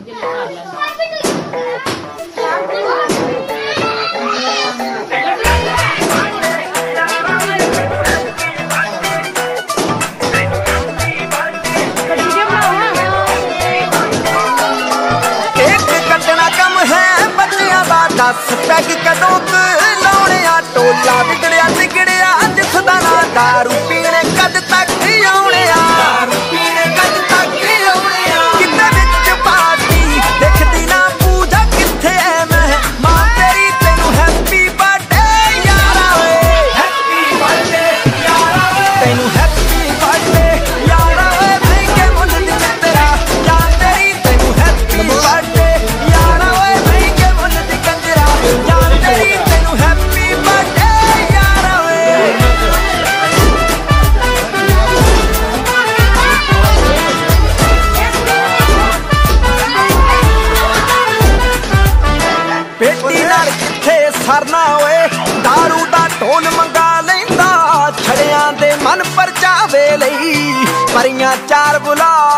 दस पैग कदों लाने टोला बिगड़िया बिगड़िया दिखदा ना दारू पीने कद तक आने दारू पीने कद तक आने किते विच पार्टी देखदी ना पूजा किथे है मैं मां तेरी तेनू हैप्पी बर्थडे यारा वे हैप्पी बर्थडे यारा वे तेनू हैप्पी बर्थडे यारा वे महंगे मुल्ल दी तेरा यार तेरी तेनू हैप्पी बर्थडे यारा वे महंगे मुल्ल दी कंजरा यार तेरी तेनू हैप्पी बर्थडे यारा वे बेटी नाल किथे सरना होए दारू दा ढोल मंगा लैंदा छड़ियां दे मन परचावे लई परियां चार बुला